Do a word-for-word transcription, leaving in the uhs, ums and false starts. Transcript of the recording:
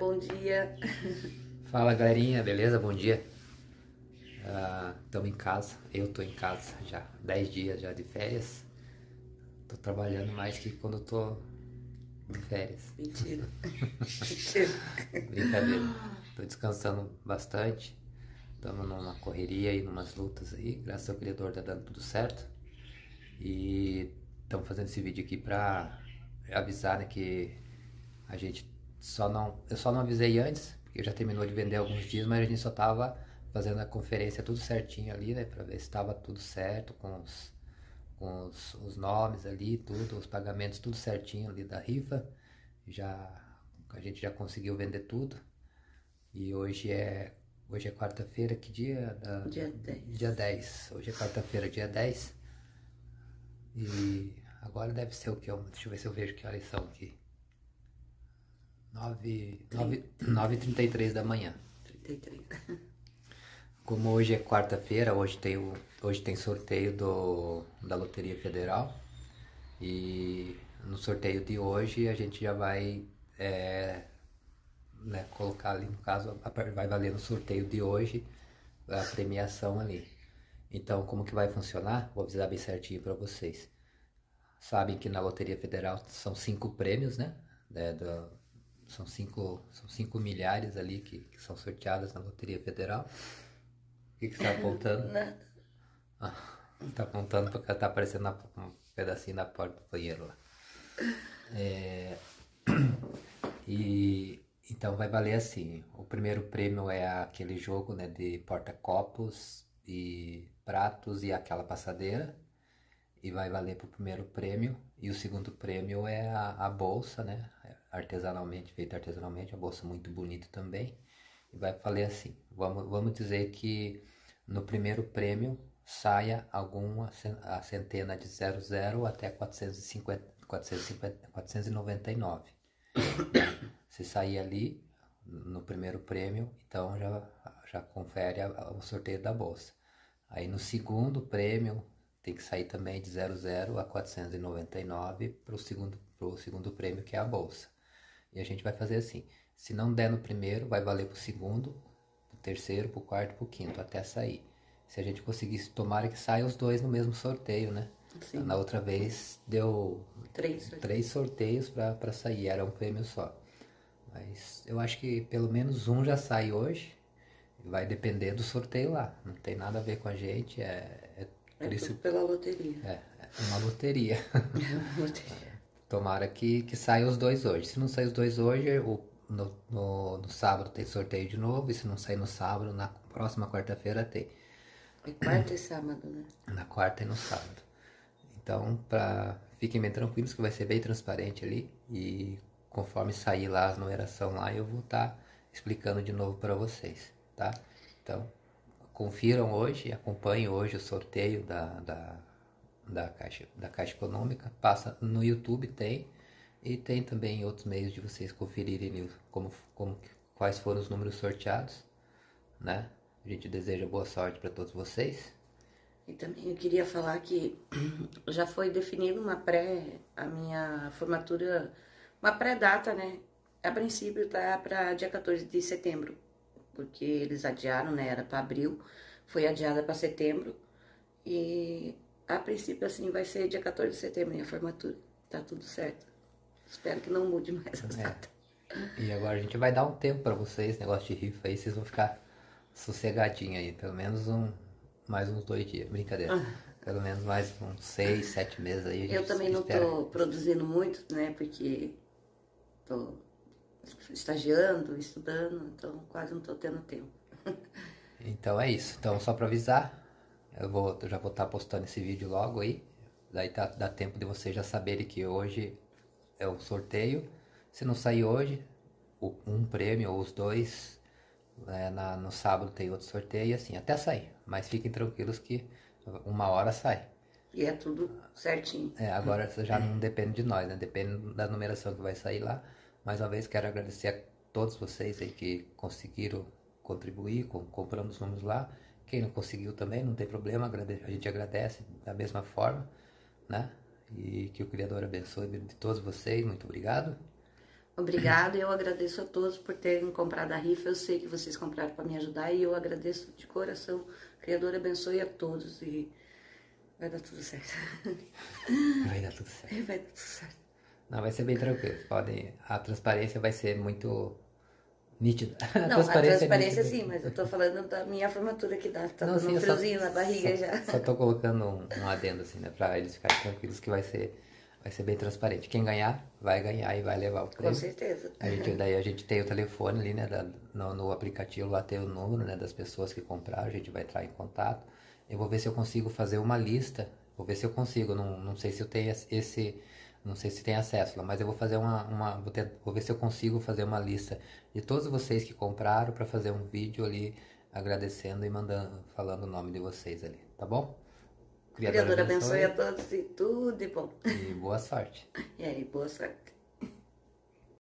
bom dia. Fala galerinha, beleza? Bom dia. Estamos em casa, eu tô em casa já, dez dias já de férias. Tô trabalhando mais que quando eu tô de férias. Mentira. Mentira. Brincadeira. Tô descansando bastante. Estamos numa correria e numas lutas aí. Graças ao Criador tá dando tudo certo. E estamos fazendo esse vídeo aqui pra avisar, né, que a gente só não... Eu só não avisei antes, porque já terminou de vender alguns dias, mas a gente só tava fazendo a conferência tudo certinho ali, né, pra ver se tava tudo certo com os, com os, os nomes ali, tudo, os pagamentos tudo certinho ali da rifa. Já, a gente já conseguiu vender tudo. E hoje é, hoje é quarta-feira, que dia? Da, Dia dez. Dia dez. Hoje é quarta-feira, dia dez. E agora deve ser o que? Deixa eu ver se eu vejo que horas são aqui. nove e trinta e três da manhã. trinta e três. Como hoje é quarta-feira, hoje tem, o, hoje tem sorteio do, da Loteria Federal. E no sorteio de hoje a gente já vai é, né, colocar ali, no caso, vai valer no sorteio de hoje a premiação ali. Então, como que vai funcionar? Vou avisar bem certinho para vocês. Sabem que na Loteria Federal são cinco prêmios, né? É, do, são, cinco, são cinco milhares ali que, que são sorteadas na Loteria Federal. O que, que você está apontando? Nada. Ah, tá apontando porque tá aparecendo na, um pedacinho da porta do banheiro lá. É, e então vai valer assim. O primeiro prêmio é aquele jogo, né, de porta-copos e pratos e aquela passadeira. E vai valer pro primeiro prêmio. E o segundo prêmio é a, a bolsa, né? Artesanalmente, feita artesanalmente, a bolsa muito bonita também. E vai valer assim. Vamos, vamos dizer que no primeiro prêmio saia alguma a centena de zero zero até quatrocentos e cinquenta, quatrocentos e cinquenta, quatrocentos e noventa e nove. Se sair ali no primeiro prêmio, então já, já confere a, a, o sorteio da bolsa. Aí no segundo prêmio tem que sair também de zero zero a quatrocentos e noventa e nove para o segundo, pro segundo prêmio, que é a bolsa. E a gente vai fazer assim. Se não der no primeiro, vai valer pro segundo, pro terceiro, pro quarto, pro quinto, até sair. Se a gente conseguisse, tomara que saia os dois no mesmo sorteio, né? Sim. Na outra vez deu Três sorteios, três sorteios para sair, era um prêmio só. Mas eu acho que pelo menos um já sai hoje. Vai depender do sorteio lá. Não tem nada a ver com a gente. É, é, é isso, tudo pela loteria. É, é uma loteria. É uma loteria. Tomara que, que saiam os dois hoje. Se não sair os dois hoje, o, no, no, no sábado tem sorteio de novo. E se não sair no sábado, na próxima quarta-feira tem. É quarta e sábado, né? Na quarta e no sábado. Então, pra, fiquem bem tranquilos que vai ser bem transparente ali. E conforme sair lá as numeração lá, eu vou estar tá explicando de novo para vocês, tá? Então, confiram hoje, acompanhem hoje o sorteio da, da, da, Caixa, da Caixa Econômica. Passa no YouTube, tem. E tem também outros meios de vocês conferirem como, como, quais foram os números sorteados, né? A gente deseja boa sorte para todos vocês. E também eu queria falar que já foi definido uma pré, a minha formatura, uma pré-data, né? A princípio tá para dia quatorze de setembro, porque eles adiaram, né? Era para abril, foi adiada para setembro. E a princípio, assim, vai ser dia quatorze de setembro minha formatura. Tá tudo certo. Espero que não mude mais essa data. É. E agora a gente vai dar um tempo para vocês, negócio de rifa aí, vocês vão ficar sossegadinho aí, pelo menos um, mais uns dois dias, brincadeira. Pelo menos mais uns seis, sete meses aí. A gente Eu também não espera. tô produzindo muito, né? Porque tô estagiando, estudando, então quase não tô tendo tempo. Então é isso. Então, só para avisar, eu, vou, eu já vou estar postando esse vídeo logo aí. Daí tá, dá tempo de vocês já saberem que hoje é o sorteio. Se não sair hoje, um prêmio ou os dois, é, na, no sábado tem outro sorteio e assim, até sair. Mas fiquem tranquilos que uma hora sai. E é tudo certinho. É, agora já não depende de nós, né? Depende da numeração que vai sair lá. Mais uma vez quero agradecer a todos vocês aí que conseguiram contribuir, com, comprando os números lá. Quem não conseguiu também, não tem problema, a gente agradece da mesma forma, né? E que o Criador abençoe de todos vocês, muito obrigado. Obrigada, eu agradeço a todos por terem comprado a rifa. Eu sei que vocês compraram para me ajudar e eu agradeço de coração. O Criador abençoe a todos e vai dar tudo certo. Vai dar tudo certo. Vai dar tudo certo. Não, vai ser bem tranquilo. Podem, a transparência vai ser muito nítida. A Não, transparência, a transparência é nítida. sim, mas eu tô falando da minha formatura que dá. Tá Não, dando sim, um eu só- friozinho na barriga só, já. Só tô colocando um, um adendo assim, né? Pra eles ficarem tranquilos que vai ser, vai ser bem transparente. Quem ganhar, vai ganhar e vai levar o Com prêmio. certeza. A gente, daí a gente tem o telefone ali, né? da- no, no aplicativo lá tem o número, né? Das pessoas que compraram, a gente vai entrar em contato. Eu vou ver se eu consigo fazer uma lista. Vou ver se eu consigo. Não, não sei se eu tenho esse. Não sei se tem acesso lá, mas eu vou fazer uma. uma vou, tent- vou ver se eu consigo fazer uma lista de todos vocês que compraram para fazer um vídeo ali agradecendo e mandando, falando o nome de vocês ali, tá bom? Criador abençoe a todos e tudo de bom. E boa sorte. E aí, boa sorte.